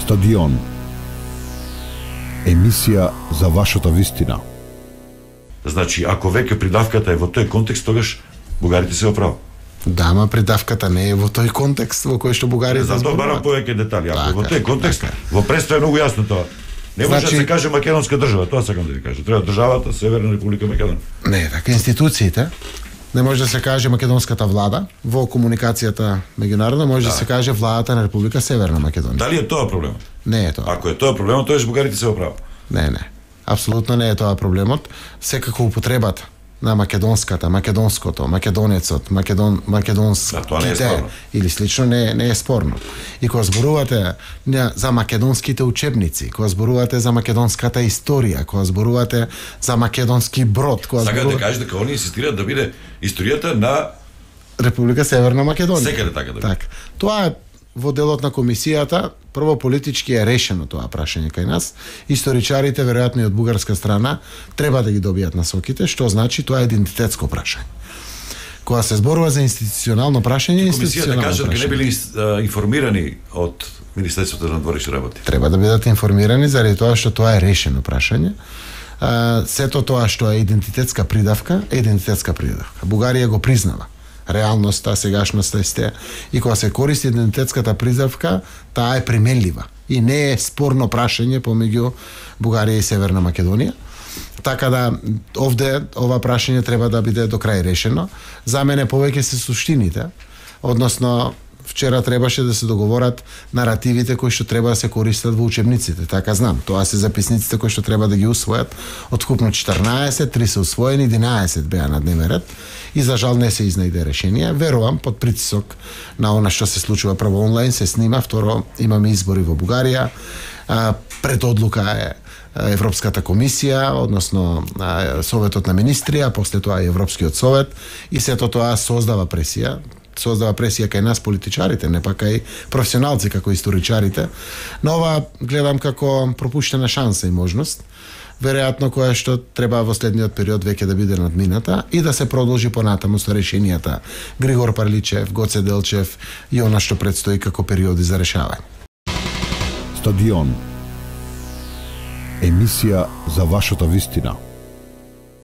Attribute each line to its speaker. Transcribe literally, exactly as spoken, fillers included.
Speaker 1: Стадион. Емисија за вашата вистина.
Speaker 2: Значи, ако веќе придавката е во тој контекст, тогаш бугарите се оправа.
Speaker 3: Да, ама придавката не е во тој контекст во кој што бугарите
Speaker 2: За тоа барам повеќе детали. Ако во тој контекст,
Speaker 3: така.
Speaker 2: во престо е многу јасно тоа. Не може
Speaker 3: Значи-
Speaker 2: да се каже македонска држава, тоа сакам да ви кажам. Треба државата Северна Република Македонија.
Speaker 3: Не, така институциите. Не може да се каже македонската влада во комуникацијата меѓународна, може да, да се каже владата на Република Северна Македонија.
Speaker 2: Дали е тоа проблемот?
Speaker 3: Не е тоа.
Speaker 2: Ако е тоа проблемот, тогаш бугарите се оправа.
Speaker 3: Не, не. Апсолутно не е тоа проблемот. Секако употребата на македонската, македонското, македонецот, македон, македонските или слично не, не е спорно. И кога зборувате не, за македонските учебници, кога зборувате за македонската историја, кога зборувате за македонски брод, кога
Speaker 2: Сакате
Speaker 3: зборувате...
Speaker 2: да кажете дека они инсистираат да биде историјата на
Speaker 3: Република Северна Македонија.
Speaker 2: Секаде така да биде.
Speaker 3: Так. Тоа е во делот на комисијата, прво политички е решено тоа прашање кај нас. Историчарите, веројатно и од бугарска страна, треба да ги добијат насоките, што значи тоа е идентитетско прашање. Кога се зборува за институционално прашање,
Speaker 2: комисијата
Speaker 3: институционално
Speaker 2: кажат дека не
Speaker 3: прашање.
Speaker 2: били а, информирани од Министерството на надворешни работи.
Speaker 3: Треба да бидат информирани заради тоа што тоа е решено прашање. А, сето тоа што е идентитетска придавка, е идентитетска придавка. Бугарија го признава реалноста, сегашноста исте. И кога се користи идентитетската придавка, таа е применлива и не е спорно прашање помеѓу Бугарија и Северна Македонија. Така да овде ова прашање треба да биде до крај решено. За мене повеќе се суштините, односно вчера требаше да се договорат наративите кои што треба да се користат во учебниците, така знам. Тоа се записниците кои што треба да ги усвојат. Од вкупно четрнаесет, три се усвоени, единаесет беа на дневен ред и за жал не се изнајде решение. Верувам под притисок на она што се случува, прво онлайн се снима, второ имаме избори во Бугарија. Пред одлука е Европската комисија, односно Советот на министри, а после тоа и Европскиот совет, и сето тоа создава пресија создава пресија кај нас политичарите, не па кај професионалци како историчарите. Но ова гледам како пропуштена шанса и можност, веројатно која што треба во следниот период веќе да биде надмината и да се продолжи понатаму со решенијата Григор Парличев, Гоце Делчев и она што предстои како периоди за решавање.
Speaker 1: Стадион. Емисија за вашата вистина.